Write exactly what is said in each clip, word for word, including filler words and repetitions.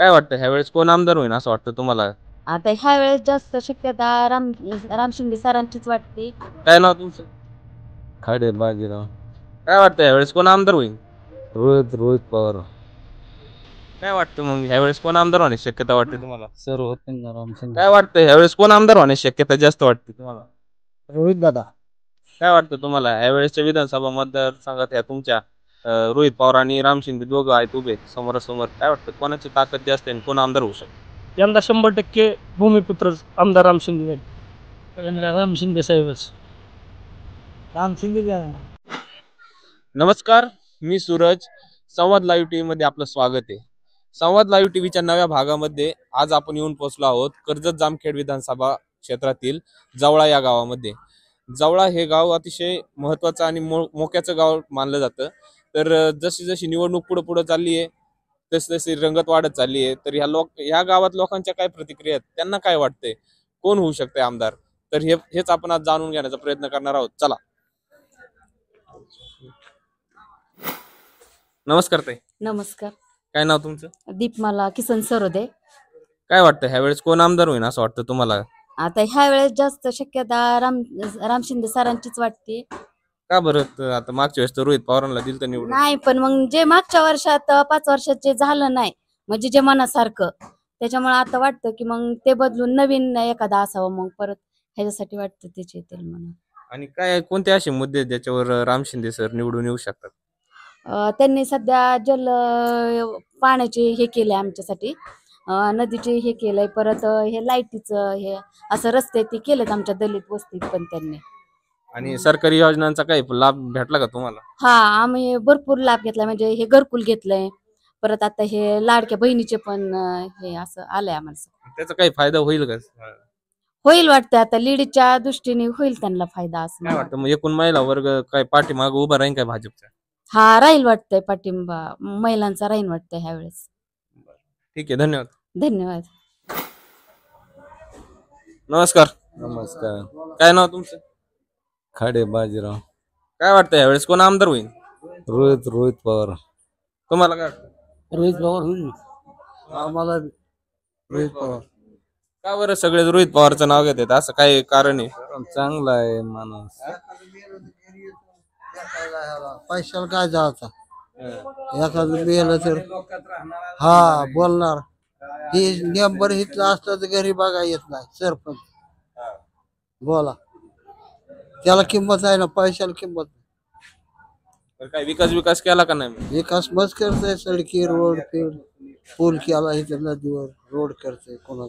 काय वाटतं ह्यावेळेस कोण आमदार होईल असं वाटतं तुम्हाला? आता ह्या वेळेस जास्त शक्यता राम राम शिंदे सरांचीच वाटते. काय नाव तुमचं? खाडे बाजीराव. काय वाटतं ह्यावेळेस कोण आमदार होईल? रोहित रोहित पवार. काय वाटतं मग ह्यावेळेस कोण आमदार होण्याची शक्यता वाटते तुम्हाला? सर होते ना राम शिंदे. काय वाटतं ह्यावेळेस कोण आमदार होण्याची शक्यता जास्त वाटते तुम्हाला? रोहित दादा. काय वाटतं तुम्हाला ह्यावेळेसच्या विधानसभा मतदारसंघात ह्या तुमच्या अं, रोहित पवार आणि राम शिंदे दोघं आहेत उभे समोरासमोर, काय वाटतं कोणाची ताकद जास्त आहे आणि कोण आमदार होऊ शकतो? यंदा शंभर टक्के भूमिपुत्र आमदार राम शिंदे राम शिंदे साहेबच. राम शिंदे. नमस्कार, मी सूरज. संवाद लाईव्ह टीव्ही मध्ये आपलं स्वागत आहे. संवाद लाईव्ह टीव्हीच्या नव्या भागामध्ये आज आपण येऊन पोहोचलो आहोत कर्जत जामखेड विधानसभा क्षेत्रातील जवळा या गावामध्ये. जवळा हे गाव अतिशय महत्त्वाचं आणि मो मोक्याचं गाव मानलं जातं. तर जशी जशी निवडणूक पुढे पुढे चालली आहे तशी तशी रंगत वाढत चालली आहे. तर ह्या लोक ह्या गावात लोकांच्या काय प्रतिक्रिया आहेत, त्यांना काय वाटतंय, कोण होऊ शकते आमदार, तर हे हेच आपण आज जाणून घेण्याचा प्रयत्न करणार आहोत. चला. नमस्कार ताई. नमस्कार. काय नाव तुमचं? दीपमाला किसन सरोदे. काय वाटतं ह्यावेळेस कोण आमदार होईल असं वाटतं तुम्हाला? आता ह्या वेळेस जास्त शक्यता राम राम शिंदे सरांचीच वाटते. का बरं? त- आता मागच्या वेळेस तर रोहित पवारांना दिलं तर निवडून. नाही, पण मग जे मागच्या वर्षात पाच वर्षात जे झालं नाही म्हणजे जे मनासारखं, त्याच्यामुळे आता वाटतं की मग ते बदलून नवीन एखादा असावं, मग परत ह्याच्यासाठी वाटतं त्याचे येतील म्हणून. आणि काय कोणते असे मुद्दे आहेत ज्याच्यावर राम शिंदे सर निवडून येऊ शकतात? अं, त्यांनी सध्या जल अं, पाण्याचे हे केलंय आमच्यासाठी, अं, नदीचे हे केलंय, परत अं, हे लाईटीचं हे असं रस्ते ते केलेत आमच्या दलित वस्तीत पण त्यांनी. आणि सरकारी योजनांचा काही लाभ भेटला का तुम्हाला? हा, आम्ही भरपूर लाभ घेतलाय, म्हणजे हे घरकुल घेतलंय, परत आता हे लाडक्या बहिणीचे पण अं, हे असं आलंय आम्हाला. त्याचा काही फायदा होईल का? होईल वाटतं, आता लेडीजच्या दृष्टीने होईल त्यांना फायदा असं काय मला वाटतं मग एकूण महिला वर्ग काय पाठीमाग उभा राहील काय भाजपच्या? वाटतं. हा, राहील वाटतंय पाठिंबा महिलांचा, राहील वाटतंय ह्या वेळेस. ठीक आहे, धन्यवाद. धन्यवाद. नमस्कार. नमस्कार. काय नाव तुमचं? खाडे बाजीराव. काय वाटतं यावेळेस कोण आमदार होईल? रोहित रोहित पवार. तुम्हाला काय वाटतं? रोहित पवार होईल. आम्हाला रोहित पवार. का बरं सगळे रोहित पवारचं नाव घेतात, असं काही कारण आहे? चांगला आहे माणूस. पैशाला काय जायचा, एखादं बिलं तर हा बोलणार. हे नेंबर इथलं असतं तर घरी बघा येत नाही सरपंच. बोला, त्याला किंमत आहे ना, पैशाला किंमत. तर काय विकास विकास केला का नाही? विकास बस करतोय, सडकी रोड फीड पूल केला इथं नदीवर, रोड करतोय कोणा.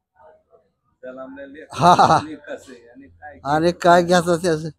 हा, आणि काय घ्यायचं त्याच.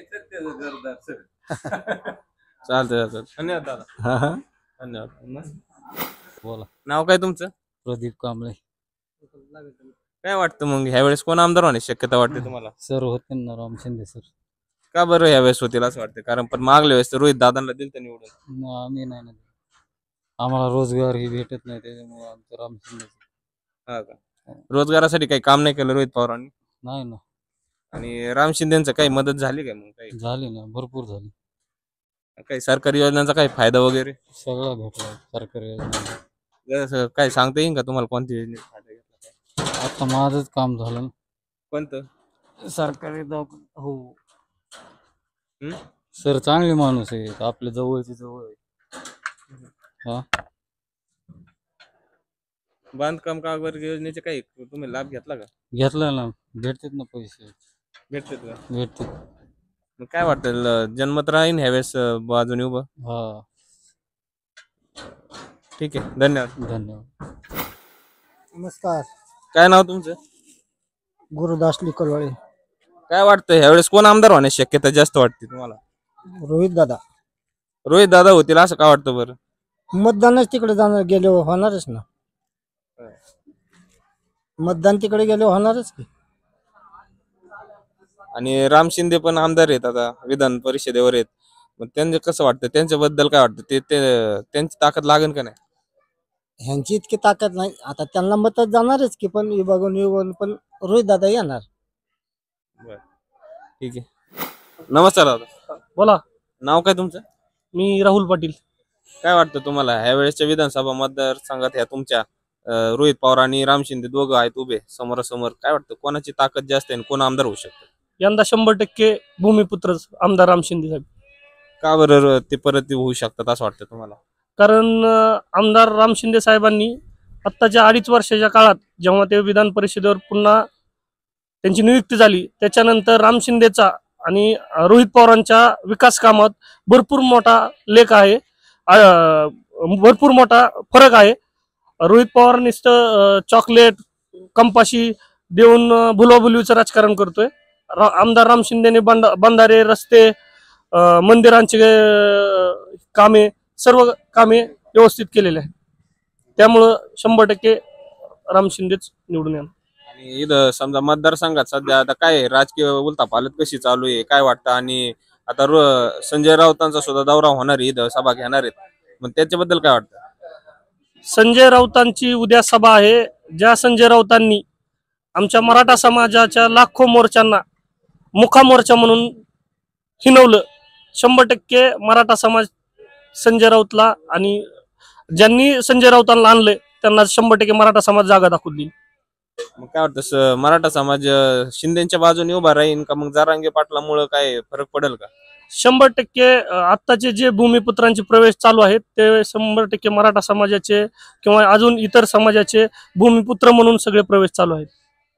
चालतंय चालतंय, धन्यवाद दादा. धन्यवाद. बोला. नाव काय तुमचं? प्रदीप कांबळे. काय वाटतं मग ह्यावेळेस कोण आमदार होण्याची शक्यता वाटते तुम्हाला? सर होते ना राम शिंदे सर. का बरं यावेळेस होतील असं वाटतं? कारण पण मागल्या वेळेस तर रोहित दादांना दिलं तर निवडून. आम्ही नाही ना, आम्हाला रोजगार ही भेटत नाही, त्याच्यामुळे आमचं राम शिंदे. हा का? रोजगारासाठी काही काम नाही केलं रोहित पवारांनी? नाही ना. आणि राम शिंदेचं काही मदत झाली का? मग काही झाली ना, भरपूर झाली. काही सरकारी योजनांचा काही फायदा वगैरे सगळं भेटलं सरकारी योजना. जसं काय सांगता येईल का तुम्हाला कोणती योजनेचा फायदा घेतला? आता माझंच काम झालं ना. कोणतं? सरकारी दवाखाना. हो. हम्म? सर चांगले माणूस आहे, आपल्या जवळची जवळ आहे. हा, बांधकाम कामगार योजनेचे काही तुम्ही लाभ घेतला का? घेतला ना, भेटतात ना पैसे. भेटतात का? भेटतात. मग काय वाटतं जन्मत राहीन ह्यावेळेस बाजूने उभं? हा, ठीक आहे, धन्यवाद. धन्यवाद. नमस्कार. काय नाव तुमचं? गुरुदास लिकलवाळे. काय वाटतं ह्यावेळेस कोण आमदार होण्याची शक्यता जास्त वाटते तुम्हाला? रोहित दादा. रोहित दादा होतील असं का वाटतं बरं? मतदानच तिकडे जाणार, गेले होणारच ना. मतदान तिकडे गेले होणारच की. आणि राम शिंदे पण आमदार आहेत आता विधान परिषदेवर आहेत, मग त्यांचं कसं वाटतं, त्यांच्याबद्दल काय वाटतं? ते ते- त्यांची ताकद लागेल का नाही? ह्यांची इतकी ताकद नाही, आता त्यांना मत जाणारच की, पण विभागून विभागून पण रोहित दादा येणार. ठीक आहे, नमस्कार दादा. बोला. नाव काय तुमचं? मी राहुल पाटील. काय वाटतं तुम्हाला ह्या वेळेसच्या विधानसभा मतदारसंघात ह्या तुमच्या अं, रोहित पवार आणि राम शिंदे दोघं आहेत उभे समोरासमोर. काय वाटतं कोणाची ताकद जास्त आहे आणि कोण आमदार होऊ शकतं? यंदा शंभर टक्के भूमिपुत्रच आमदार राम शिंदे साहेब. का बरं ते परत होऊ शकतात असं वाटतं तुम्हाला? कारण अं, आमदार राम शिंदे साहेबांनी आत्ताच्या अडीच वर्षाच्या काळात जेव्हा ते विधान परिषदेवर पुन्हा त्यांची नियुक्ती झाली त्याच्यानंतर राम शिंदेचा आणि अं, रोहित पवारांच्या विकास कामात भरपूर मोठा लेख आहे, अं, भरपूर मोठा फरक आहे. रोहित पवार नुसतं चॉकलेट कंपाशी देऊन अं, भुलवाभुलवीचं राजकारण करतोय. रा- आमदार राम शिंदेने बंद बंधारे रस्ते अं, मंदिरांचे अं, कामे सर्व कामे व्यवस्थित केलेले आहेत. त्यामुळं शंभर टक्के राम शिंदेच निवडून येणार. आणि इथं समजा मतदारसंघात सध्या आता काय आहे, राजकीय उलथापालथ कशी चालू आहे काय वाटतं? आणि आता रो- संजय राऊतांचा सुद्धा दौरा होणार आहे, इथं सभा घेणार आहेत, मग त्याच्याबद्दल काय वाटतं? संजय राऊतांची उद्या सभा आहे. ज्या संजय राऊतांनी आमच्या मराठा समाजाच्या लाखो मोर्चांना मुखा मोर्चा म्हणून हिनवलं, शंभर टक्के मराठा समाज संजय राऊतला आणि ज्यांनी संजय राऊतांना आणलंय त्यांना शंभर टक्के मराठा समाज जागा दाखवून देईल. मग काय वाटतं स- मराठा समाज अं, शिंदेच्या बाजूने उभा राहील का मग जरांगे पाटलामुळे काय फरक पडेल का? शंभर टक्के अं, आत्ताचे जे भूमिपुत्रांचे प्रवेश चालू आहेत ते शंभर टक्के मराठा समाजाचे किंवा अजून इतर समाजाचे भूमिपुत्र म्हणून सगळे प्रवेश चालू आहेत.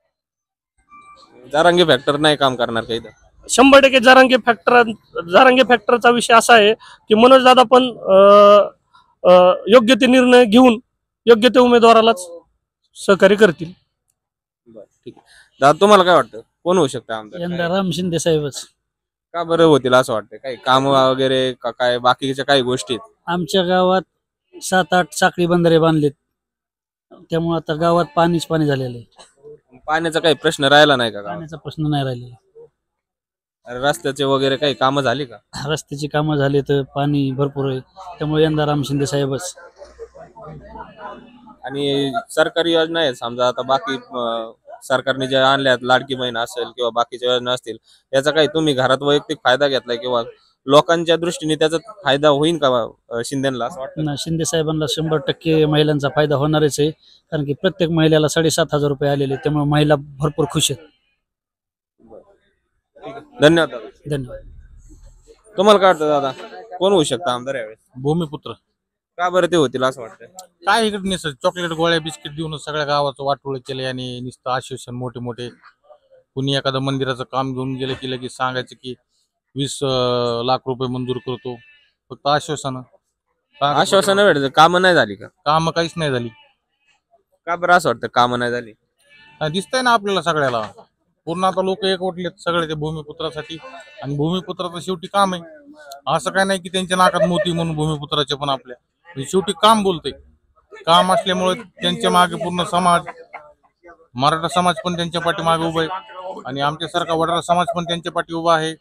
जरांगे फॅक्टर नाही काम करणार का इथं? शंभर टक्के जारांगे फॅक्टर जारांगे फॅक्टरचा विषय असा आहे की मनोज दादा पण अं, अं, योग्य ते निर्णय घेऊन योग्य ते उमेदवारालाच सहकार्य करतील. बरं, ठीक आहे. दादा तुम्हाला काय वाटतं कोण होऊ शकतं आमदार? यंदा काय- राम शिंदे साहेबच. का बरं होतील असं वाटतं? काही काम वगैरे का काय बाकीच्या काही गोष्टी आहेत? आमच्या गावात सात आठ साखळी बंधारे बांधलेत, त्यामुळे आता गावात पाणीच पाणी झालेलं आहे. पाण्याचा काही प्रश्न राहिला नाही का गावात? पाण्याचा प्रश्न नाही राहिलेला. रस्त्याचे वगैरे काही कामं झाली का? रस्त्याची कामं झाली तर पाणी भरपूर आहे, त्यामुळे यंदा राम शिंदे साहेबच. आणि सरकारी योजना आहेत समजा आता बाकी अं, सरकारने ज्या आणल्यात लाडकी बहीण असेल किंवा बाकीच्या योजना असतील, याचा काही तुम्ही घरात वैयक्तिक फायदा घेतलाय किंवा लोकांच्या दृष्टीने त्याचा फायदा होईल का अं, शिंदेला असं वाटतं? ना शिंदे साहेबांना शंभर टक्के महिलांचा फायदा होणारच आहे, कारण की प्रत्येक महिलेला साडेसात हजार रुपये आलेले, त्यामुळे महिला भरपूर खुश आहेत. धन्यवाद दादा. धन्यवाद. तुम्हाला काय वाटतं दादा कोण होऊ शकतं आमदार यावेळेस? भूमिपुत्र. का बरं ते होतील असं वाटतं? काय इकडे निसर्ग चॉकलेट गोळ्या बिस्किट देऊन सगळ्या गावाचं वाटोळ केले आणि नुसतं आश्वासन मोठे मोठे. कुणी एखादं मंदिराचं काम घेऊन गेलं की लगेच सांगायचं की वीस अं, लाख रुपये मंजूर करतो, फक्त आश्वासन. आश्वासन भेटतं, कामं नाही झाली का? काम काहीच नाही झाली. का बरं असं वाटतं कामं नाही झाली? आणि दिसतंय ना आपल्याला सगळ्याला, पूर्ण आता लोक एकवटलेत सगळे ते भूमिपुत्रासाठी, आणि भूमिपुत्राचं शेवटी काम आहे. असं काय नाही की त्यांच्या नाकात मोती म्हणून भूमिपुत्राचे पण आपल्या म्हणजे शेवटी काम बोलतंय. काम असल्यामुळे त्यांच्या मागे पूर्ण समाज, मराठा समाज पण त्यांच्या पाठीमागे उभा आहे आणि आमच्यासारखा वडारा समाज पण त्यांच्या पाठी उभा आहे.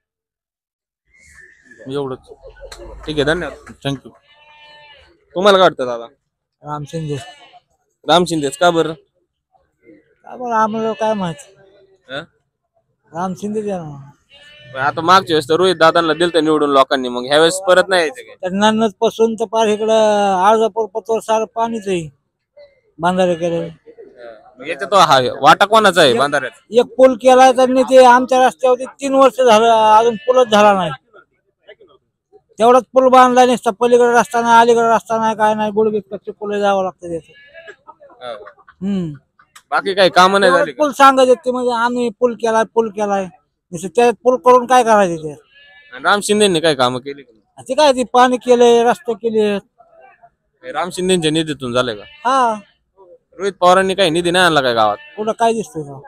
एवढंच. ठीक आहे, धन्यवाद. थँक्यू. तुम्हाला काय वाटतं दादा? राम शिंदे. राम शिंदेच का बरं? काय बरं आम्हाला काय माहिती, हं? राम शिंदे द्या ना. पण आता मागच्या वेळेस तर रोहित दादांना दिलं निवडून लोकांनी, मग ह्या वेळेस परत नाही यायचं काय? तर नन्नत पासून तर पार इकडं अर्धापूर पतोर सारं पाणीच आहे, बांधारे केले. मग याच्यात तो हा वाटा कोणाचा आहे बांधाऱ्यात? एक पूल केलाय त्यांनी, ते आमच्या रस्त्यावरती तीन वर्ष झालं अजून पूलच झाला नाही. तेवढाच पूल बांधला नसता, पलीकडे रस्ता नाही अलीकडे रस्ता नाही काय नाही, गुडघे कच्चे पूल जावं लागतं त्याचं. हम्म बाकी काही कामं नाही झाली का? पूल सांगत येते म्हणजे आम्ही पूल केलाय पूल केलाय, त्या पूल करून काय करायचे ते? आणि राम शिंदेनी काय कामं केली का? ते काय ते पाणी केले रस्ते केले. हे राम शिंदेच्या निधीतून झालंय का? हा रोहित पवारांनी काही निधी नाही आणला काय गावात? कुठं काय दिसतंय का?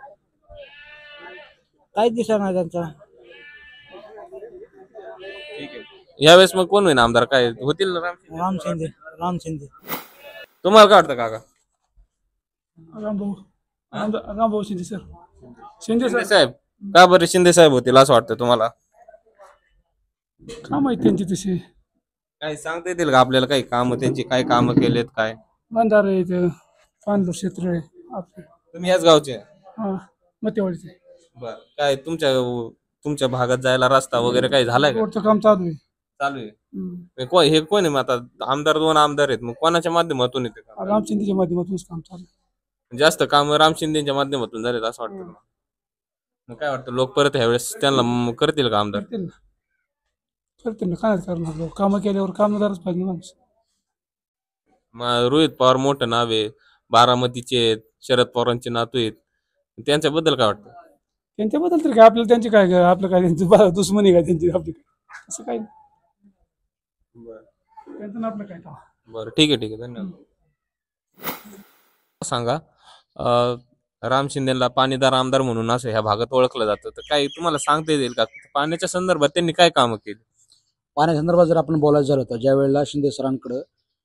काहीच दिसत नाही त्यांचा. यावेळेस मग कोण होईल आमदार? काय होतील राम शिंदे? राम शिंदे. राम शिंदे. तुम्हाला काय वाटतं काका? रामभाऊ रामभाऊ शिंदे सर. शिंदे शिंदे साहेब का बरं शिंदे साहेब होतील असं वाटतं तुम्हाला? काय माहिती त्यांची तशी काही सांगता येतील का आपल्याला काही कामं त्यांची काय कामं केलेत काय? बंधारे इथं पाणलोट क्षेत्र आहे आपलं. तुम्ही याच गावचे? हा मतेवाडीचे बर. काय तुमच्या तुमच्या भागात जायला रस्ता वगैरे काही झालाय का? रोडचं काम चालू आहे. चालू आहे. हम्म. हे को- हे कोण आहे मग आता आमदार दोन आमदार आहेत मग कोणाच्या माध्यमातून येते काम? राम शिंदेच्या माध्यमातूनच काम चालू आहे. जास्त काम राम शिंदेच्या माध्यमातून झालेत असं वाटतं हम्म. मला. मग काय वाटतं लोक परत ह्यावेळेस त्यांना म- करतील का आमदार? करतील ना करतील ना काय करणार लोक कामं केल्यावर कामदारच पाहिजे माणूस. मग रोहित पवार मोठं नाव आहे, बारामतीचे आहेत, शरद पवारांचे नातू आहेत, त्यांच्याबद्दल काय वाटतं? त्यांच्याबद्दल तर काय आपल्याला त्यांची काय आपलं काय त्यांची बा- दुश्मनी काय त्यांची आपली काय असं काही नाही. त्यांचं ना आपलं काय काम. बरं ठीक आहे ठीक आहे धन्यवाद. सांगा अं, राम शिंदेला पाणीदार आमदार म्हणून असं ह्या भागात ओळखलं जातं तर काही तुम्हाला सांगता येईल का पाण्याच्या संदर्भात त्यांनी काय कामं केली? पाण्यासंदर्भात जर आपण बोलायचं झालं तर ज्या वेळेला शिंदे सरांकडं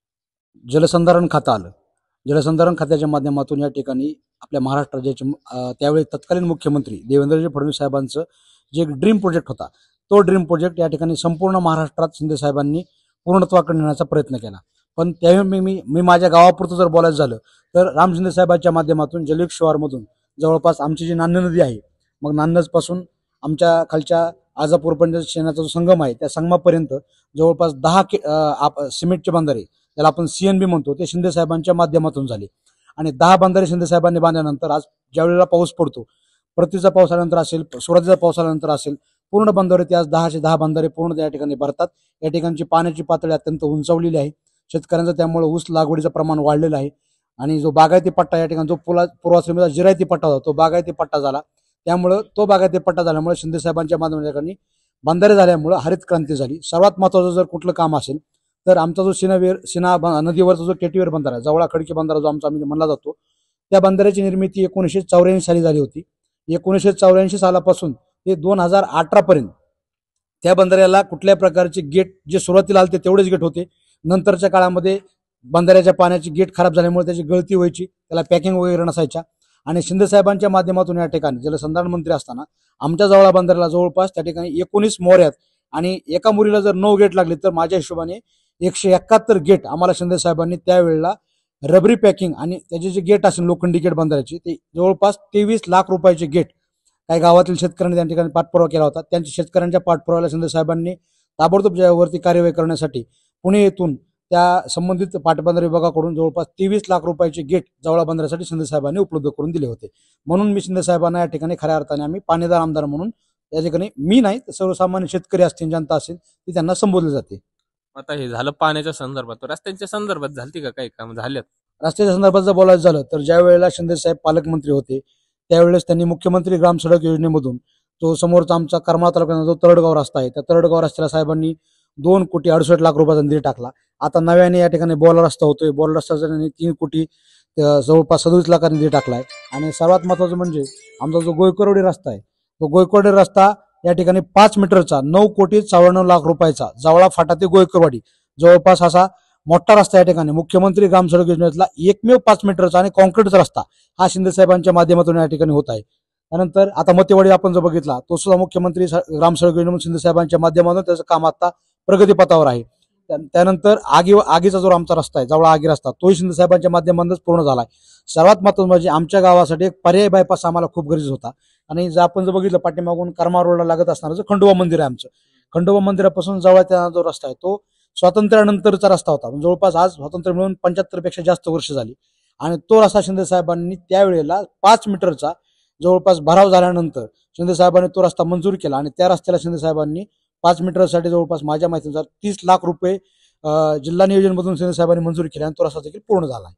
जलसंधारण खातं आलं, जलसंधारण खात्याच्या माध्यमातून या ठिकाणी आपल्या महाराष्ट्र राज्याचे अं, त्यावेळी तत्कालीन मुख्यमंत्री देवेंद्रजी फडणवीस साहेबांचं जे एक ड्रीम प्रोजेक्ट होता तो ड्रीम प्रोजेक्ट या ठिकाणी संपूर्ण महाराष्ट्रात शिंदे साहेबांनी पूर्णत्वाकडे नेण्याचा प्रयत्न केला. पण त्यावेळी मी मी मी माझ्या गावापुरतं जर बोलायचं झालं तर राम शिंदे साहेबांच्या माध्यमातून जलयुक्त शिवारमधून जवळपास आमची जी नान्नज नदी आहे मग नान्नजपासून आमच्या खालच्या आजापूरपर्यंत शेणाचा जो संगम आहे त्या संगमापर्यंत जवळपास दहा के अं, आप सिमेंटचे बंधारे त्याला आपण सीएनबी म्हणतो ते शिंदे साहेबांच्या माध्यमातून झाले आणि दहा बंधारे शिंदे साहेबांनी बांधल्यानंतर आज ज्यावेळेला पाऊस पडतो परतीचा पाऊस आल्यानंतर असेल सुरुवातीचा पाऊस आल्यानंतर असेल पूर्ण बंधारे ते आज दहाशे दहा बंधारे पूर्ण त्या ठिकाणी भरतात. या ठिकाणची पाण्याची पातळी अत्यंत उंचावलेली आहे. शेतकऱ्यांचं त्यामुळे ऊस लागवडीचं प्रमाण वाढलेलं आहे आणि जो बागायती पट्टा या ठिकाणी जो पुला पूर्वाश्रमीचा जिरायती पट्टा होता तो बागायती पट्टा झाला. त्यामुळं तो बागायती पट्टा झाल्यामुळे शिंदे साहेबांच्या माध्यमातून बंधारे झाल्यामुळं हरित क्रांती झाली. सर्वात महत्त्वाचं जर कुठलं काम असेल तर आमचा जो सिनावेर सिना नदीवरचा जो टेटीवेर बंधारा जवळा खडकी बंधारा जो आमचा आम्ही म्हणला जातो त्या बंधाऱ्याची निर्मिती एकोणीसशे चौऱ्याऐंशी साली झाली होती. एकोणीसशे चौऱ्याऐंशी सालापासून ते दोन हजार अठरा पर्यंत त्या बंधाऱ्याला कुठल्या प्रकारचे गेट जे सुरुवातीला आले तेवढेच गेट होते. नंतरच्या काळामध्ये बंधाऱ्याच्या पाण्याची गेट खराब झाल्यामुळे त्याची गळती व्हायची, त्याला पॅकिंग वगैरे नसायच्या आणि शिंदे साहेबांच्या माध्यमातून या ठिकाणी जलसंधारण मंत्री असताना आमच्या जवळ बंधाऱ्याला जवळपास त्या ठिकाणी एकोणीस मोऱ्यात आणि एका मुरीला जर नऊ गेट लागले तर माझ्या हिशोबाने एकशे एकाहत्तर गेट आम्हाला शिंदे साहेबांनी त्यावेळेला रबरी पॅकिंग आणि त्याचे जे गेट असेल लोखंडी गेट बंधाऱ्याचे ते जवळपास तेवीस लाख रुपयाचे गेट काही गावातील शेतकऱ्यांनी त्या ठिकाणी पाठपुरावा केला होता. त्यांच्या शेतकऱ्यांच्या पाठपुराव्याला शिंदे साहेबांनी ताबडतोब यावरती कार्यवाही करण्यासाठी पुणे येथून त्या संबंधित पाटबंधारे विभागाकडून जवळपास तेवीस लाख रुपयाचे गेट जवळा बंधाऱ्यासाठी शिंदे साहेबांनी उपलब्ध करून दिले होते. म्हणून मी शिंदे साहेबांना या ठिकाणी खऱ्या अर्थाने आम्ही पाणीदार आमदार म्हणून या ठिकाणी मी नाही तर सर्वसामान्य शेतकरी असतील जनता असेल ती त्यांना संबोधले जाते. आता हे झालं पाण्याच्या संदर्भात रस्त्यांच्या संदर्भात झालती का काही काम झाल्यात? रस्त्याच्या संदर्भात जर बोलायचं झालं तर ज्या वेळेला शिंदे साहेब पालकमंत्री होते त्यावेळेस त्यांनी मुख्यमंत्री ग्राम सडक योजनेमधून जो समोरचा आमचा करमाळा तालुक्याचा जो तरडगाव रस्ता आहे त्या तरडगाव रस्त्याला साहेबांनी दोन कोटी अडुसष्ट लाख रुपयाचा निधी टाकला. आता नव्याने या ठिकाणी बोला रस्ता होतोय, बोला रस्त्याचा त्यांनी तीन कोटी अं, जवळपास सदोतीस लाखाचा निधी टाकलाय. आणि सर्वात महत्वाचं म्हणजे आमचा जो गोयकरोडी रस्ता आहे तो गोयकरोडी रस्ता या ठिकाणी पाच मीटरचा नऊ कोटी चौऱ्याण्णव लाख रुपयाचा जवळा फाटा ते गोयकरवाडी जवळपास असा मोठा रस्ता या ठिकाणी मुख्यमंत्री ग्राम सडक योजनेतला एकमेव पाच मीटरचा आणि कॉन्क्रीटचा रस्ता हा शिंदे साहेबांच्या माध्यमातून या ठिकाणी होत आहे. त्यानंतर आता मतेवाडी आपण जो बघितला तो सुद्धा मुख्यमंत्री ग्राम सडक योजनेमधून शिंदे साहेबांच्या माध्यमातून त्याचं काम आता प्रगतीपथावर आहे. त्यानंतर आगी आगीचा जो आमचा रस्ता आहे जवळ आगी रस्ता तोही शिंदे साहेबांच्या माध्यमातूनच पूर्ण झाला आहे. सर्वात महत्त्वाचं म्हणजे आमच्या गावासाठी एक पर्यायी बायपास आम्हाला खूप गरजेचा होता. आणि जर आपण जर बघितलं पाठीमागून करमाळ रोडला लागत असणारं जो खंडोबा मंदिर आहे आमचं खंडोबा मंदिरापासून जवळ त्या जो रस्ता आहे तो स्वातंत्र्यानंतरचा रस्ता होता. जवळपास आज स्वातंत्र्य मिळून पंच्याहत्तर पेक्षा जास्त वर्ष झाली आणि तो रस्ता शिंदे साहेबांनी त्यावेळेला पाच मीटरचा जवळपास भराव झाल्यानंतर शिंदे साहेबांनी तो रस्ता मंजूर केला आणि त्या रस्त्याला शिंदे साहेबांनी पाच मीटरसाठी जवळपास माझ्या माहितीनुसार तीस लाख रुपये जिल्हा नियोजनमधून शिंदे साहेबांनी मंजूर केले आणि तो रस्ता देखील पूर्ण झाला आहे.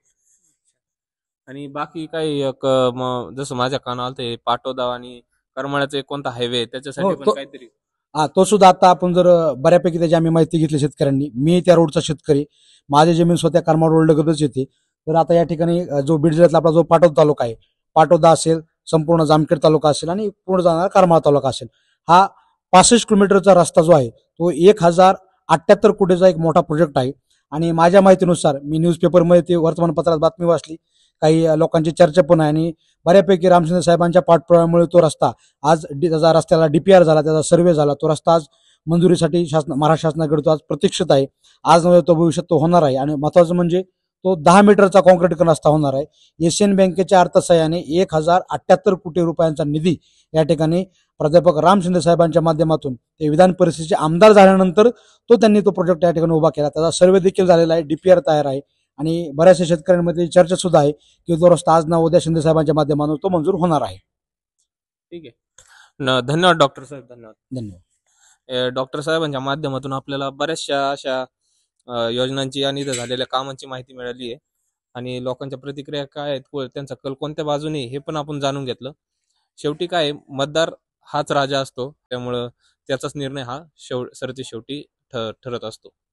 आणि बाकी काही एक म- जसं माझ्या कानावर ते पाटोदा आणि करमाळ्याचा एक कोणता हायवे त्याच्यासाठी हो, पण तो- काहीतरी हा तो सुद्धा आता आपण जर बऱ्यापैकी त्याची आम्ही माहिती घेतली शेतकऱ्यांनी. मी त्या रोडचा शेतकरी, माझी जमीन स्वतः करमाळ रोड लगतच येते. तर आता या ठिकाणी जो बीड जिल्ह्यातला आपला जो पाटोदा तालुका आहे पाटोदा असेल संपूर्ण जामखेड तालुका असेल आणि पूर्ण जाणारा करमाळा तालुका असेल हा पासष्ट किलोमीटरचा रस्ता जो आहे तो एक हजार अठ्ठ्याहत्तर कोटीचा एक मोठा प्रोजेक्ट आहे. आणि माझ्या माहितीनुसार मी न्यूजपेपरमध्ये ते वर्तमानपत्रात बातमी वाचली, काही लोकांची चर्चा पण आहे आणि बऱ्यापैकी रामशिंदे साहेबांच्या पाठपुराव्यामुळे तो रस्ता आज डी- त्याचा रस्त्याला डीपीआर झाला, त्याचा सर्व्हे झाला, तो रस्ता आज मंजुरीसाठी शासन महाराष्ट्र शासनाकडे तो आज प्रतीक्षित आहे. आज नव्हे तो भविष्यात तो होणार आहे. आणि महत्वाचं म्हणजे तो दहा मीटरचा कॉन्क्रीट रस्ता होणार आहे. एशियन बँकेच्या अर्थसहाय्याने एक हजार अठ्ठ्याहत्तर कोटी रुपयांचा निधी या ठिकाणी प्राध्यापक राम शिंदे साहेबांच्या माध्यमातून ते विधान परिषदेचे आमदार झाल्यानंतर तो त्यांनी तो प्रोजेक्ट या ठिकाणी उभा केला. त्याचा सर्वे देखील झालेला आहे, डीपीआर तयार आहे आणि बऱ्याचशा शेतकऱ्यांमध्ये चर्चा सुद्धा आहे की तो रस्ता आज ना उद्या शिंदे साहेबांच्या माध्यमातून तो मंजूर होणार आहे. ठीक आहे न धन्यवाद डॉक्टर साहेब. धन्यवाद. धन्यवाद. डॉक्टर साहेबांच्या माध्यमातून आपल्याला बऱ्याचशा अशा अ, योजनांची आणि इथं झालेल्या कामांची माहिती मिळाली आहे आणि लोकांच्या प्रतिक्रिया काय आहेत, को- त्यांचा कल कोणत्या बाजूने आहे, हे पण आपण जाणून घेतलं. शेवटी काय आहे, मतदार हाच राजा असतो, त्यामुळं त्याचाच निर्णय हा शेव सरते शेवटी ठ ठरत असतो.